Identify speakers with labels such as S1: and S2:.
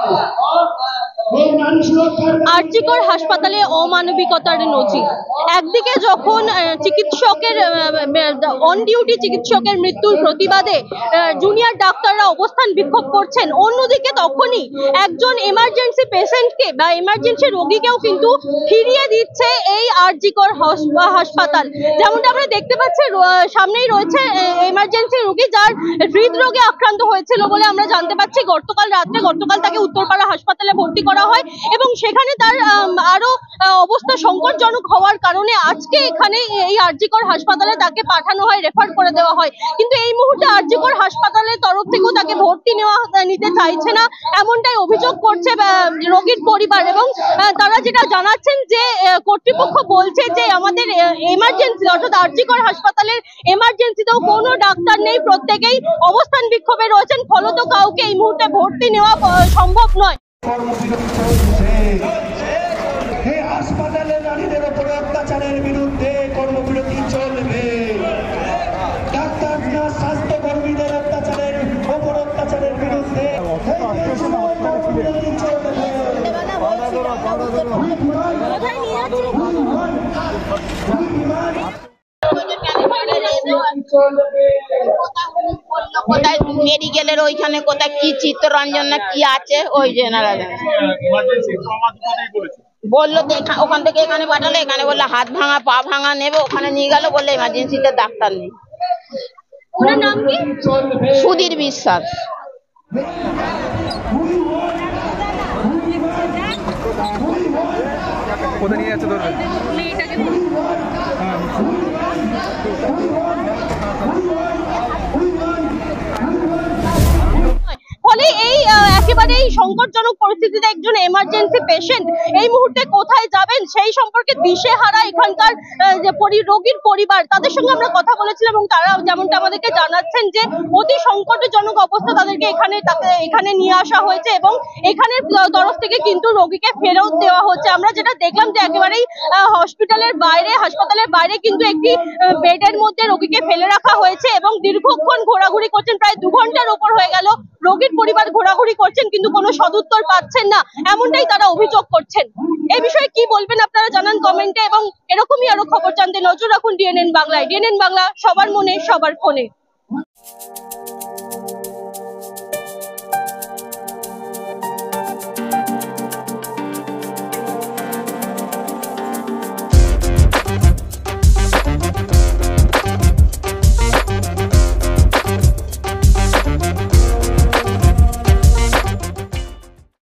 S1: আরজিকর হাসপাতালে অমানবিকতার নজির। একদিকে যখন চিকিৎসকের অন ডিউটি চিকিৎসকের মৃত্যুর প্রতিবাদে জুনিয়র ডাক্তাররা অবস্থান বিক্ষোভ করছেন, অন্যদিকে তখনই একজন এমার্জেন্সি পেশেন্টকে বা এমার্জেন্সি রোগীকেও কিন্তু ফিরিয়ে দিচ্ছে এই আরজিকর হাসপাতাল। যেমনটা আমরা দেখতে পাচ্ছি, সামনেই রয়েছে এমার্জেন্সি রোগী যার হৃদরোগে আক্রান্ত হয়েছিল বলে আমরা জানতে পারছি। গতকাল তাকে উত্তরপাড়া হাসপাতালে ভর্তি করা হয় এবং সেখানে তার আরো অবস্থা সংকটজনক হওয়ার কারণে আজকে এখানে এই আরজিকর হাসপাতালে তাকে পাঠানো হয়, রেফার করে দেওয়া হয়। কিন্তু এই মুহূর্তে আরজিকর হাসপাতালের তরফ থেকেও তাকে ভর্তি নিতে চাইছে না, এমনটাই অভিযোগ করছে রোগীর পরিবার। এবং তারা যেটা জানাচ্ছেন যে কর্তৃপক্ষ বলছে যে আমাদের এমার্জেন্সি অর্থাৎ আরজিকর হাসপাতালের এমার্জেন্সিতেও কোনো ডাক্তার নেই, প্রত্যেকেই অবস্থান বিক্ষোভে রয়েছেন, ফলত কাউকে এই মুহূর্তে ভর্তি নেওয়া সম্ভব নয়।
S2: হাসপাতালে নারীদের উপর অত্যাচারের বিরুদ্ধে কর্মবিরতি চলবে। ডাক্তার না স্বাস্থ্যকর্মীদের অত্যাচারের উপর অত্যাচারের বিরুদ্ধে
S3: কোথায় মেডিকেলের ওইখানে কোথায় কি চিত্তরঞ্জন না কি আছে ওই জেনারা বললো ওখান থেকে এখানে পাঠালে, এখানে বললো হাত ভাঙা পা ভাঙা নেবে, ওখানে নিয়ে গেল বললে এমার্জেন্সিতে ডাক্তার নেই।
S1: ওনার নাম কি?
S3: সুধীর বিশ্বাস।
S4: কোথায় নিয়ে যাচ্ছে ধরবেন?
S1: ফলে এই একেবারেই সংকটজনক পরিস্থিতিতে একজন এমার্জেন্সি পেশেন্ট এই মুহূর্তে কোথায় যাবেন সেই সম্পর্কে দিশেহারা এখানকার যে রোগীর পরিবার, তাদের সঙ্গে আমরা কথা বলেছিলাম এবং তারা যেমনটা আমাদেরকে জানাচ্ছেন যে অতি সংকটজনক অবস্থা, তাদেরকে এখানে নিয়ে আসা হয়েছে এবং এখানের তরফ থেকে কিন্তু রোগীকে ফেরত দেওয়া হচ্ছে। আমরা যেটা দেখলাম যে একেবারেই হাসপাতালের বাইরে কিন্তু একটি বেডের মধ্যে রোগীকে ফেলে রাখা হয়েছে এবং দীর্ঘক্ষণ ঘোরাঘুরি করছেন, প্রায় 2 ঘন্টার উপর হয়ে গেল রোগীর পরিবার ঘোরাঘুরি করছেন কিন্তু কোনো সদুত্তর পাচ্ছেন না, এমনটাই তারা অভিযোগ করছেন। এই বিষয়ে কি বলবেন আপনারা জানান কমেন্টে এবং এরকমই আরো খবর জানতে নজর রাখুন ডিএনএন বাংলায়। ডিএনএন বাংলা, সবার মনে সবার ফোনে।